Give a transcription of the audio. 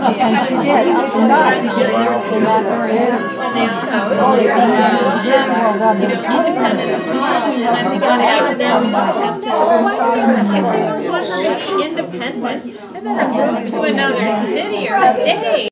independent as well. And I think now we just have to, if they want to be independent, they better move to another city or state.